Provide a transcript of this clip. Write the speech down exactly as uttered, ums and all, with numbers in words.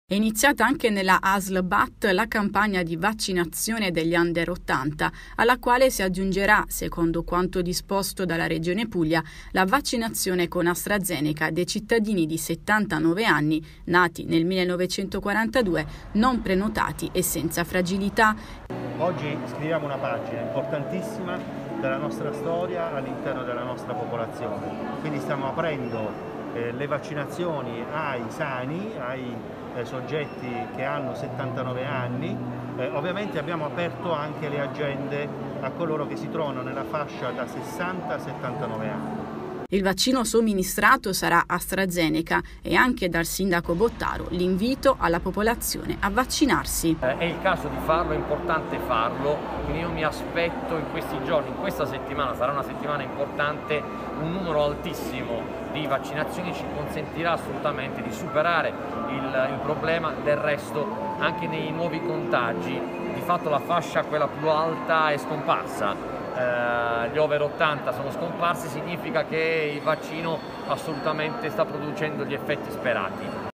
È iniziata anche nella A S L B A T la campagna di vaccinazione degli under ottanta, alla quale si aggiungerà, secondo quanto disposto dalla Regione Puglia, la vaccinazione con AstraZeneca dei cittadini di settantanove anni, nati nel millenovecentoquarantadue, non prenotati e senza fragilità. Oggi scriviamo una pagina importantissima della nostra storia all'interno della nostra popolazione, quindi stiamo aprendo eh, le vaccinazioni ai sani, ai eh, soggetti che hanno settantanove anni, eh, ovviamente abbiamo aperto anche le agende a coloro che si trovano nella fascia da sessanta a settantanove anni. Il vaccino somministrato sarà AstraZeneca e anche dal sindaco Bottaro l'invito alla popolazione a vaccinarsi. Eh, è il caso di farlo, è importante farlo, quindi io mi aspetto in questi giorni, in questa settimana, sarà una settimana importante, un numero altissimo di vaccinazioni ci consentirà assolutamente di superare il, il problema. Del resto anche nei nuovi contagi, di fatto la fascia quella più alta è scomparsa. Uh, gli over ottanta sono scomparsi, significa che il vaccino assolutamente sta producendo gli effetti sperati.